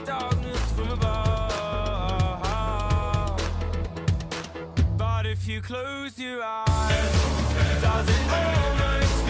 darkness from above. But if you close your eyes, does it almost